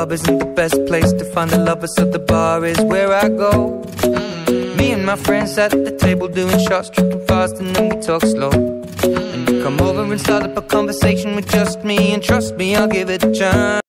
club isn't the best place to find a lover, so the bar is where I go. Me and my friends at the table doing shots, tripping fast, and then we talk slow. And you come over and start up a conversation with just me, and trust me, I'll give it a chance.